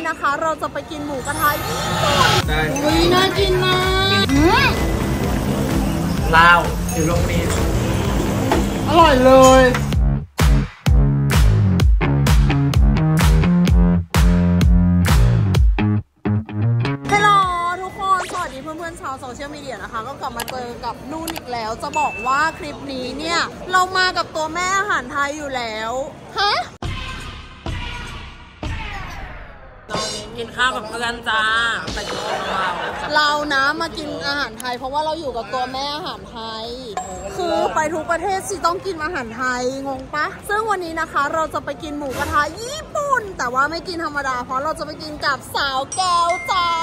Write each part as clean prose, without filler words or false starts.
นะคะเราจะไปกินหมูกระทะญี่ปุ่นอุ้ยน่ากินมากลาวอยู่โรงเรียนอร่อยเลยฮัลโหลทุกคนสวัสดีเพื่อนๆชาวโซเชียลมีเดียนะคะก็กลับมาเจอกับนุ่นอีกแล้วจะบอกว่าคลิปนี้เนี่ยเรามากับตัวแม่อาหารไทยอยู่แล้วฮะกินข้าวกับเพื่อนจ้าไปกินเรานะมากินอาหารไทยเพราะว่าเราอยู่กับตัวแม่อาหารไทยคือไปทุกประเทศสิต้องกินอาหารไทยงงปะซึ่งวันนี้นะคะเราจะไปกินหมูกระทะญี่ปุ่นแต่ว่าไม่กินธรรมดาเพราะเราจะไปกินกับสาวแก้วจ้า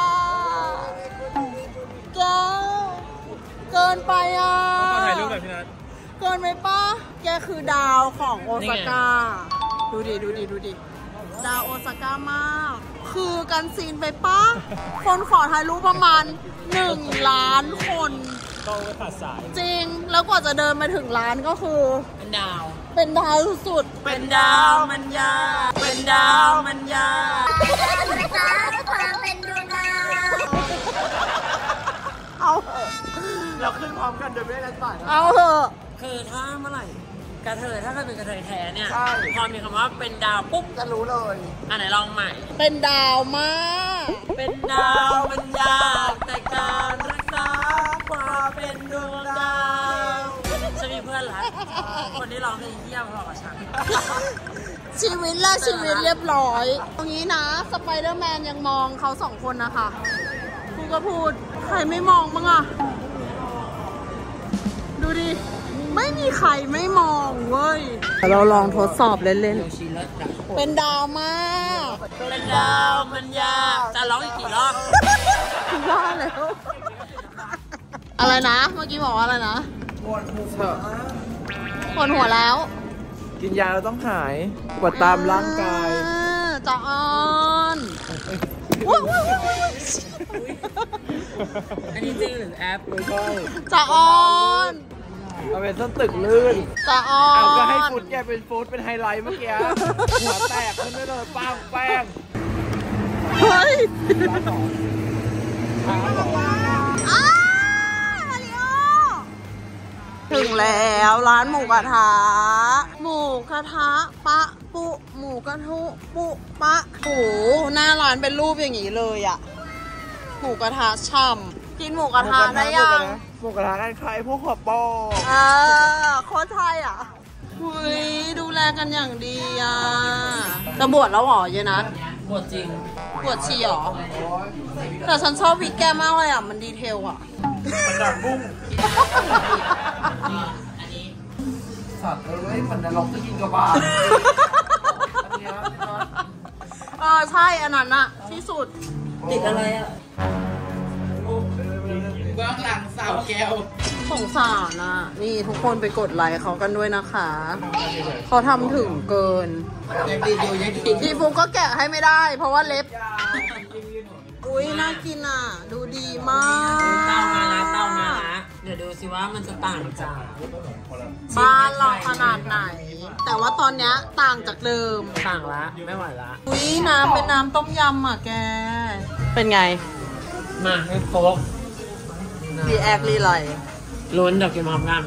แก้วเกินไปอ่ะถ่ายรูปแบบพี่นัทเกินไปปะแกคือดาวของโอซาก้าดูดิดาวโอซาก้ามากคือกันซีนไปปะคนขอถ่ายรูปประมาณ1 ล้านคนต้องไปขาดสายจริงแล้วกว่าจะเดินมาถึงร้านก็คือเป็นดาวสุดเป็นดาวมันยาเป็นดาวมันยาเป็นดวงดาวเอาเราขึ้นพร้อมกันโดยไม่ได้นัดหมายเอาเถอะคือถ้าเมื่อไหร่กระเทยถ้าเป็นกระเทยแท้เนี่ยพอมีคำว่าเป็นดาวปุ๊บจะรู้เลยอันไหนลองใหม่เป็นดาวมากเป็นดาวมันยากแต่การรักษาความเป็นดวงดาวฉันมีเพื่อนรักคนที่ร้องเพลงเยี่ยมพอกับฉันชีวิตเรียบร้อยตรงนี้นะสไปเดอร์แมนยังมองเขา2 คนนะคะพูดก็พูดใครไม่มองบ้างอะดูดิไม่มีใครไม่มองเว้ยเราลองทดสอบเล่นๆเป็นดาวมากเป็นดาวมันยากจะร้องอีกกี่รอบว่าแล้วอะไรนะเมื่อกี้บอกว่าอะไรนะปวดหัวแล้วกินยาเราต้องหายปวดตามร่างกายจะออนอันนี้จริงหรือแอปจะออนเอาเป็นต้นตึกลื่นจะออนเอาก็ให้ฟุตแกเป็นฟุตเป็นไฮไลท์เมื่อกี้หัวแตกขึ้นได้เลยป้างแป้งเฮ้ยถึงแล้วร้านหมูกระทะปะปุหมูกระทุปุปะโหหน้าร้านเป็นรูปอย่างนี้เลยอ่ะหมูกระทะช่ำกินหมูกระทะได้ยังหมูกระทะใครพวกขอบปอโคตรไทยอ่ะหุยดูแลกันอย่างดีอ่ะจะบวชแล้วหรอเยนัทบวชจริงบวชชีหรอแต่ฉันชอบวิกแกมากเลยอ่ะมันดีเทลอ่ะมันดักบุ้งอันนี้สัตว์มันนรกจะกินกระบาลใช่อันนั้นอะที่สุดติดอะไรอะเบื้องหลังสาวแก้วสงสารอะนี่ทุกคนไปกดไลค์เขากันด้วยนะคะเขาทำถึงเกินยังดีอยู่พี่ฟุกก็แกะให้ไม่ได้เพราะว่าเล็บอุ้ยน่ากินอ่ะดูดีมากเต้ามานะเดี๋ยวดูสิว่ามันจะต่างจากบ้านเราขนาดไหนแต่ว่าตอนนี้ต่างจากเดิมต่างละไม่ไหวละอุ้ยน้ำเป็นน้ำต้มยำอ่ะแกเป็นไงมาให้โฟกรีแอครีไลล้นเดี๋ยวกินพร้อมกัน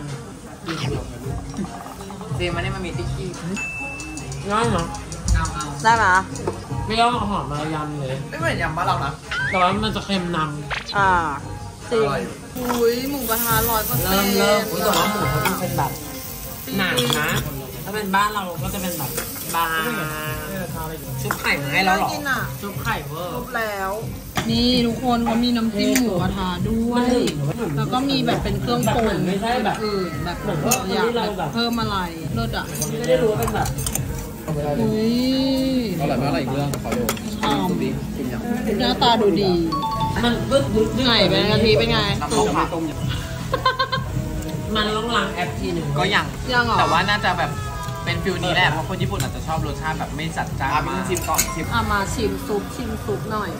ดีมันนี่มันมีติ๊กกี้ง่ายเนาะได้ไหมไม่ต้องหอมมายำเลยไม่เหมือนยำบ้านเรานะแต่ว่ามันจะเค็มนำจริงอุ้ยหมูกระทะ100% เริ่มแต่ว่าหมูเขาเป็นแบบหนังนะถ้าเป็นบ้านเราก็จะเป็นแบบบางชุบไข่มาให้แล้วหรอชุบไข่เวอร์ชุบแล้วนี่ทุกคนเขามีน้ำจิ้มหมูกระทะด้วยแล้วก็มีแบบเป็นเครื่องปรุงไม่ใช่แบบอื่นแบบอยากแบบเพิ่มอะไรเลิศอ่ะไม่ได้รู้ว่าเป็นแบบอุ้ยอร่อยมากอะไรอีกเรื่องขอดูหอมหน้าตาดูดีมันไก่เป็นกะทิเป็นไงต้มมันต้องล้างแอปทีหนึ่งก็ยังแต่ว่าน่าจะแบบเป็นฟิลนี้แหละเพราะคนญี่ปุ่นอาจจะชอบรสชาติแบบไม่จัดจ้านมากชิมก่อนมาชิมซุปหน่อย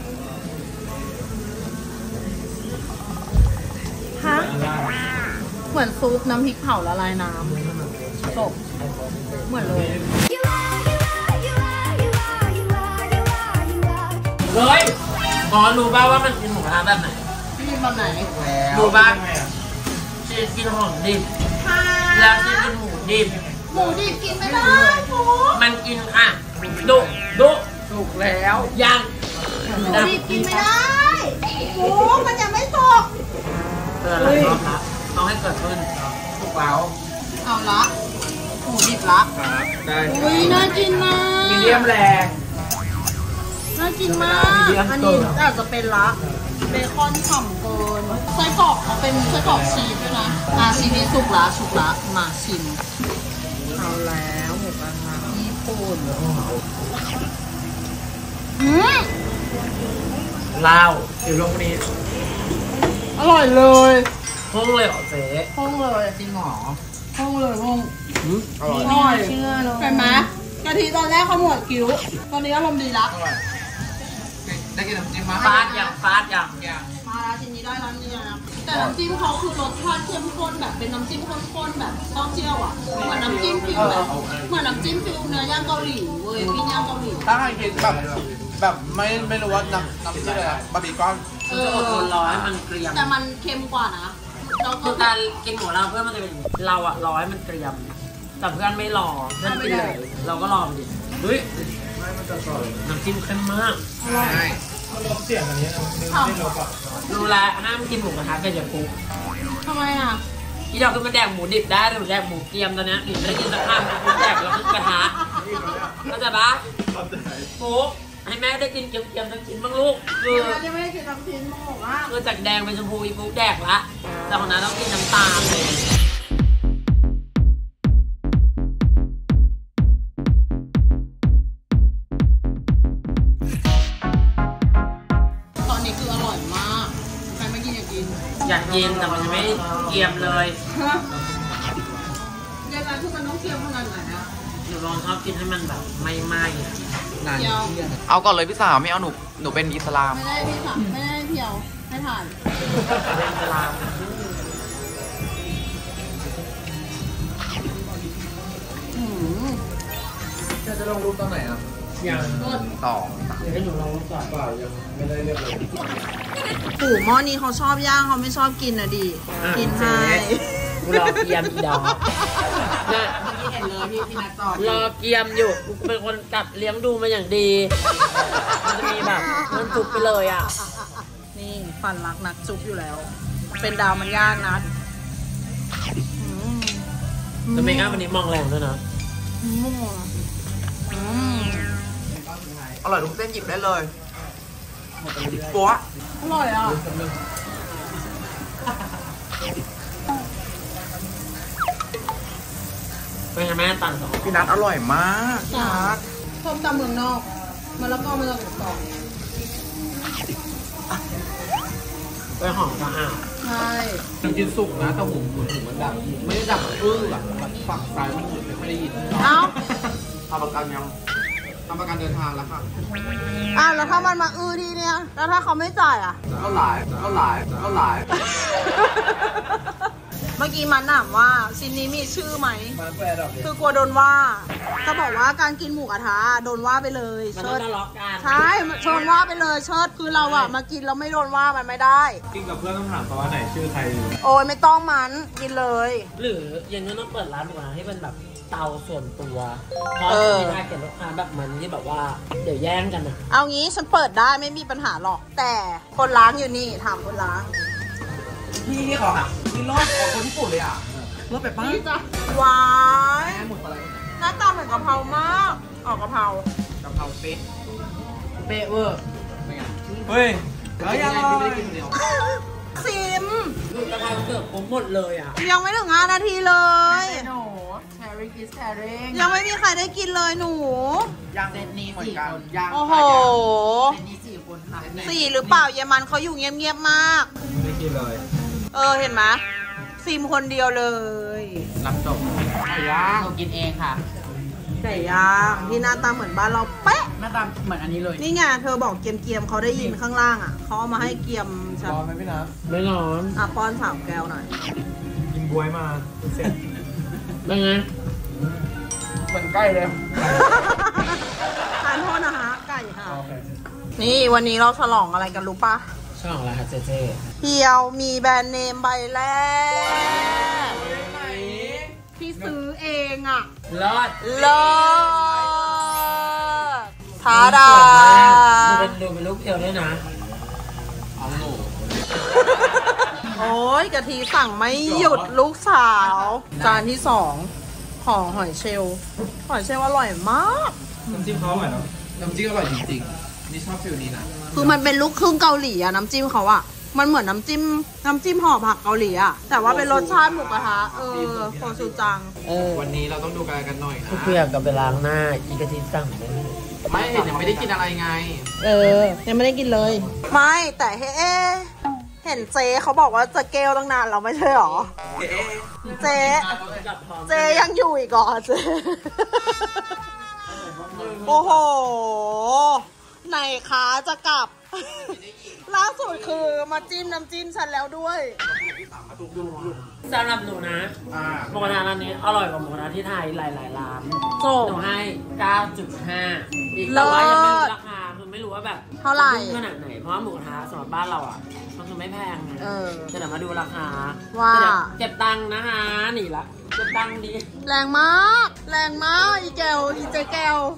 ฮะเหมือนซุปน้ำพริกเผาละลายน้ำจบเหมือนเลยเฮ้ยอ๋อรู้ป่าวว่ามันกินหมูกระทะแบบไหนพี่แบบไหนรู้ป่ะชีสกินหอมดิบแล้วชีสกินหมูดิบหมูดิบกินไม่ได้หมูมันกินอ่ะดุถูกแล้วยังหมูดิบกินไม่ได้หมูมันยังไม่สุกเตือนหลายรอบละต้องให้เกิดขึ้นถูกแล้วเอาละหมูดิบละครับได้อุ้ยน่ากินมากมีเดียมแรงน่ากินมากอันนี้อาจจะเป็นละเบคอนฉ่ำเกินไส้กรอกเขาเป็นไส้กรอกชีสด้วยนะชีสนี้สุกละมาชิมเอาแล้วหมูกระทะญี่ปุ่นเหล้าเดี๋ยวลงนี้อร่อยเลยพุ่งเลยเหรอเจ๊พุ่งเลยจริงหรอพุ่งเลยพุ่งอร่อยอร่อยเชื่อเลยเห็นไหมกะทิตอนแรกเขาหมวดคิ้วตอนนี้อารมณ์ดีละอร่อยได้กินน้ำจิ้มมาฟาดอย่างมาแล้วทีนี้ได้ร้านนี้นะแต่น้ำจิ้มเขาคือรสชาติเข้มข้นแบบเป็นน้ำจิ้มข้นๆแบบเต้าเจี้ยวอ่ะเหมือนน้ำจิ้มฟิวแบบเหมือนน้ำจิ้มฟิวเนื้อย่างเกาหลีเว้ยปิ้งย่างเกาหลีถ้าใครกินแบบไม่รู้ว่าน้ำชื่ออะไรอะบาร์บีคอนจะอดทนรอให้มันเกรียมแต่มันเค็มกว่านะแล้วก็คือการกินหมูเราเพื่อนมันจะเป็นเราอะรอให้มันเกรียมแต่เพื่อนไม่รอเพื่อนกินเลยเราก็รอมันดิเฮ้ยน้ำจิ้มเข้มมากทรู้แล้วห้ามกินหมูกระทะเป็นอย่างปุ๊บำทำไมอ่ะที่เราคือมันแดกหมูดิบได้แต่มันแดกหมูเกรียมตอนเนี้ยหนูไม่ได้กินสักคำมันแดกแล้วมันกระทะเข้าใจปะปุ๊บให้แม่ได้กินเกรียมๆสักชิ้นบ้างลูกคือยังไม่ได้กินน้ำจิ้มหมูอ่ะคือจากแดงเป็นชมพูอีปุ๊บแดกละแต่ของนั้นต้องกินน้ำตาลเลยตอนนี้คืออร่อยมากใครไม่กินอย่ากินอยากกินแต่มันจะไม่เกรียมเลยยังไงทุกคนต้องเคี่ยวขนาดไหนอ่ะหนูลองชอบกินให้มันแบบไม่ไหม้อะนานเพียวเอาก่อนเลยพี่สาวไม่เอาหนูเป็นอิสลามไม่ได้พี่สั่งไม่ได้เพียวให้ถ่านเป็นกะลาจะลงรูปตอนไหนอ่ะอย่างต่อให้หนูลองก่อนไม่ได้เรียบเลยปู่หม้อนี้เขาชอบย่างเขาไม่ชอบกินนะดิกินให้กูรอเกียมอีดอกเนี่ยเห็นเลยพี่นัทจอดรอเกียมอยู่กูเป็นคนจัดเลี้ยงดูมาอย่างดีมันจะมีแบบมันจุกไปเลยอ่ะนี่ฝันรักนักจุ๊บอยู่แล้ว เป็นดาวมันย่างนัดแต่ไม่งั้นวันนี้มองแรงด้วยนะอร่อยทุกเส้นหยิบได้เลยปัวอร่อยอ่ะเป็นไงแม่ตันสองพี่นัทอร่อยมากส้มตำเมืองนอกมะละกอมันจะกรอบไปหอมสะอาดใช่มันกินสุกนะแต่หูมันดังไม่ได้ดังแบบฝั่งซ้ายมันหูไม่ค่อยได้ยินเอ้าทำประกันยังทำประกันเดินทางแล้วค่ะแล้วถ้ามันมาที่เนี้ยแล้วถ้าเขาไม่จ่ายอ่ะก็หลายเมื่อกี้มันถามว่าชิ้นนี้มีชื่อไหมมาแปลดอกคือกลัวโดนว่าจะบอกว่าการกินหมูกระทะโดนว่าไปเลยมันเชิต้องดทะเลาะกันใช่โดนว่าไปเลยเชิดคือเราอะมากินเราไม่โดนว่ามันไม่ได้กินกับเพื่อนต้องถามตัวว่าไหนชื่อใครโอ้ยไม่ต้องมันกินเลยหรือยังงั้นต้องเปิดร้านหมูกระทะให้เป็นแบบเตาส่วนตัวเพราะเออมีทาเก็บลูกค้าแบบมันที่แบบว่าเดี๋ยวแย่งกันนะเอางี้ฉันเปิดได้ไม่มีปัญหาหรอก แต่คนล้างอยู่นี่ถามคนล้างพี่นี่ขอพี่รอดขอคนญี่ปุ่นเลยอ่ะรอดแบบป้านี่จ้ะวายหมดอะไรหน้าตาเหมือนกะเพรามากออกกะเพรากะเพราเป๊ะเป๊ะเวอร์เฮ้ยแล้วยังไม่ได้กินคนเดียวซิมคือกระเพราเกือบผมหมดเลยอ่ะยังไม่ถึง5 นาทีเลยหนูแชร์ริง is sharing ยังไม่มีใครได้กินเลยหนูย่างเซตนี้เหมือนสี่กันคนย่างโอ้โหเซตนี้4 คนค่ะสี่หรือเปล่าเยมันเขาอยู่เงียบๆมากไม่กินเลยเห็นไหมซิมคนเดียวเลยรับจบย่างหนูกินเองค่ะไก่ย่างที่หน้าตาเหมือนบ้านเราเป๊ะหน้าตาเหมือนอันนี้เลยนี่ไงเธอบอกเกียมๆเขาได้ยินข้างล่างอ่ะเขาเอามาให้เกียมฉันร้อนไหมพี่นัทไม่ร้อนป้อน3 แก้วหน่อยกินบวยมาเสร็จเป็นไงเหมือนใกล้เลยทานโทษนะคะไก่ค่ะนี่วันนี้เราฉลองอะไรกันรู้ปะช่องอะไรคะเจเจเพียวมีแบรนด์เนมใบแรกที่ซื้อเองอ่ะรอดเลิศท้าดาดูเป็นลูกเพียวด้วยนะเอาหนูโอ้ยกะทิสั่งไม่หยุดลูกสาว จานที่2ของหอยเชลล์หอยเชลล์อร่อยมากน้ำจิ้มเขาอร่อยเนาะน้ำจิ้มอร่อยจริงๆนี่ชอบฟิลนี้นะคือมันเป็นลูกครึ่งเกาหลีอะน้ำจิ้มเขาอะมันเหมือนน้ำจิ้มห่อผักเกาหลีอะแต่ว่าเป็นรสชาติหมูกระทะโคชูจังวันนี้เราต้องดูกันหน่อยนะเพื่อนกับไปล้างหน้าอีกระทิสั่งเลยไม่ยังไม่ได้กินอะไรไงยังไม่ได้กินเลย ไม่แต่เห็นเจ๊เขาบอกว่าจะเกลตั้งนานเราไม่ใช่หรอ เจ๊ยังอยู่อีกเหรอเจ๊โอ้โหไหนคะจะกลับ ล่าสุดคือมาจิ้มน้ำจิ้มฉันแล้วด้วยสำหรับหนูนะหมูกระทะร้านนี้อร่อยกว่าหมูกระทะที่ไทยหลายๆร้านโจหนูให้ 9.5 แต่ว่ายังไม่รู้ราคาคือไม่รู้ว่าแบบเท่าไหร่ขนาดไหนเพราะว่าหมูกระทะสำหรับบ้านเราอ่ะมันคือไม่แพงไงจะเดี๋ยวมาดูราคาว่าเก็บตังค์นะคะหนีละเก็บตังค์ดีแรงมาก อีแกวอีเจแกว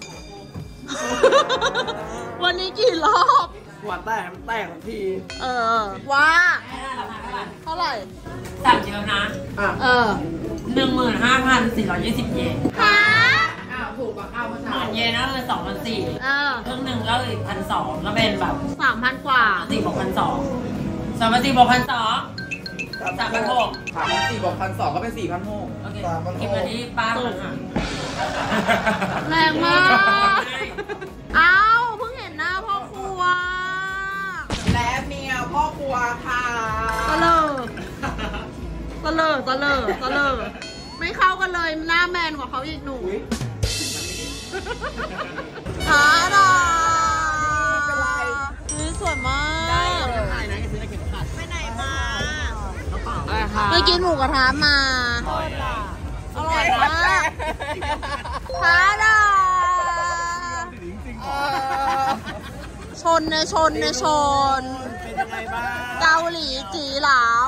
วันนี้กี่รอบหัวแตกมันแตกทีว่าราคาเท่าไหร่เท่าไหร่สั่งเยอะนะ 15,420 เยนฮะถูกกว่าข้าวเมื่อเช้า 1,000 เยนก็คือ2,400ครึ่งหนึ่งก็คือ1,200ก็เป็นแบบ 3,000 กว่า 4บวก1,200 3,400บวก1,200 3,600 3,400 บวก 1,200 ก็เป็น 4,600 โอเคกินมาที่ป้าเลยค่ะแรงมาก เอ้าเพิ่งเห็นหน้าพ่อครัวและเมียพ่อครัวค่ะตะเลิศไม่เข้ากันเลยหน้าแมนกว่าเขาอีกหนูหาดาสวยมากไปไหนมาไปกินหมูกระทะมาอร่อยมากหาดาชนเกาหลีจีหลาว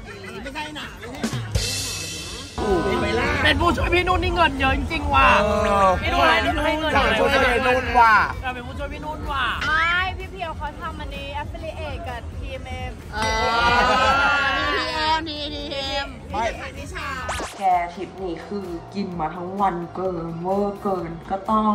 เป็นผู้ช่วยพี่นุ่นนี่เงินเยอะจริงๆว่ะพี่นุ่นให้เงินเยอะช่วยพี่นุ่นว่ะเป็นผู้ช่วยพี่นุ่นว่ะไม่พี่เพียวเขาทำอันนี้ affiliate กับ TMM TM แกทริปนี้คือกินมาทั้งวันเกินเวอร์เกินก็ต้อง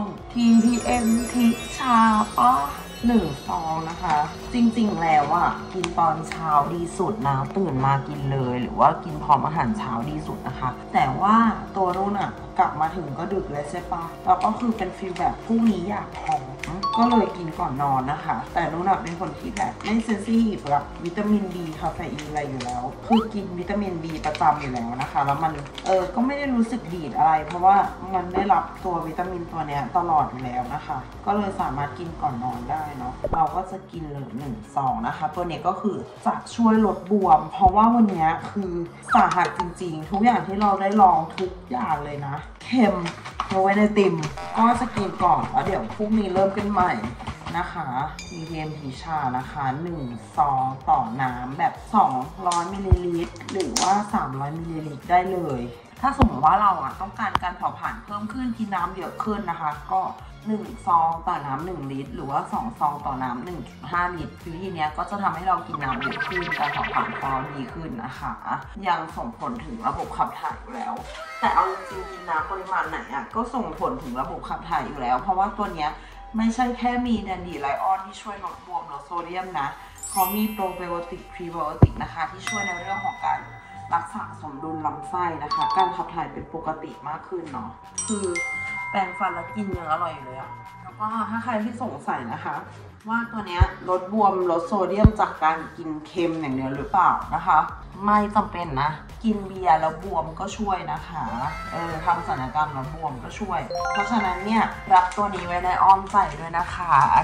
TPM ทิชาปะ1 ซองนะคะ จริงๆแล้วอ่ะกินตอนเช้าดีสุดนะตื่นมากินเลยหรือว่ากินพร้อมอาหารเช้าดีสุดนะคะแต่ว่าตัวรุ่นอ่ะกลับมาถึงก็ดึกเลยใช่ปะแล้วก็คือเป็นฟีลแบบพรุ่งนี้อยากผอมก็เลยกินก่อนนอนนะคะแต่รุ่นอ่ะเป็นคนที่แบบไม่เซนซิทีฟกับวิตามิน B คาเฟอีนอะไรอยู่แล้วคือกินวิตามิน B ประจำอยู่แล้วนะคะแล้วมันก็ไม่ได้รู้สึกดีดอะไรเพราะว่ามันได้รับตัววิตามินตัวเนี้ยตลอดอยู่แล้วนะคะก็เลยสามารถกินก่อนนอนได้เนาะเราก็จะกินเลย1 ซองนะคะตัวนี้ก็คือจะช่วยลดบวมเพราะว่าวันนี้คือสาหัสจริงๆทุกอย่างที่เราได้ลองทุกอย่างเลยนะเค็มเอาไว้ในติ่มก็จะกินก่อนแล้วเดี๋ยวพรุ่งนี้เริ่มกันใหม่นะคะมีเทียมทีชานะคะ1 ซองต่อน้ำแบบ200 มิลลิลิตรหรือว่า300 มิลลิลิตรได้เลยถ้าสมมติว่าเราต้องการการเผาผลาญเพิ่มขึ้นกินน้ำเยอะขึ้นนะคะก็1 ซองต่อน้ำ1 ลิตรหรือว่า2 ซองต่อน้ำ 1.5 ลิตรวิธีนี้ก็จะทำให้เรากินน้ำเยอะขึ้นการเผาผลาญของเราดีขึ้นนะคะยังส่งผลถึงระบบขับถ่ายอยู่แล้วแต่เอาจริงๆกินน้ำปริมาณไหนก็ส่งผลถึงระบบขับถ่ายอยู่แล้วเพราะว่าตัวเนี้ยไม่ใช่แค่มีแดนดีไลออนที่ช่วยลดบวมลดโซเดียมนะเขามีโปรไบโอติกพรีไบโอติกนะคะที่ช่วยในเรื่องของการรักษาสมดุลลำไส้นะคะการขับถ่ายเป็นปกติมากขึ้นเนาะคือแปรงฟันแล้วกินยังอร่อยอยู่เลยอะแล้วก็ถ้าใครที่สงสัยนะคะว่าตัวเนี้ยลดบวมลดโซเดียมจากการกินเค็มอย่างเดียวหรือเปล่านะคะไม่จำเป็นนะกินเบียร์แล้วบวมก็ช่วยนะคะทำศัลยกรรมแล้วบวมก็ช่วยเพราะฉะนั้นเนี่ยรับตัวนี้ไว้ในอ้อมใจด้วยนะคะ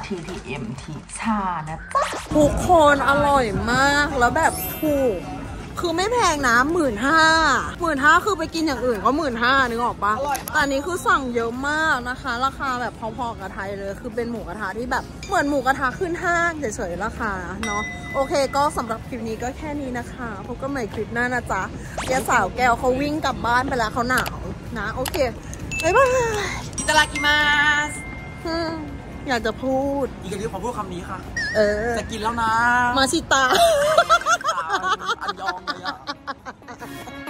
TTM ทิชานะจ๊ะทุกคนอร่อยมากแล้วแบบถูกคือไม่แพงนะ15,000คือไปกินอย่างอื่นก็15,000นึกออกปะแต่อันนี้คือสั่งเยอะมากนะคะ ราคาแบบพอๆกับไทยเลยคือเป็นหมูกระทะที่แบบเหมือนหมูกระทะขึ้นห้างเฉยๆราคาเนาะโอเคก็สำหรับคลิปนี้ก็แค่นี้นะคะพบกันใหม่คลิปหน้านะจ๊ะเดี๋ยวสาวแก้วเขาวิ่งกลับบ้านไปแล้วเขาหนาวนะโอเคบ๊ายบายอิตาลากิมาสอยากจะพูดอีกทีขอพูดคำนี้ค่ะ จะกินแล้วนะมาชิตาอันยองเลยอ่ะ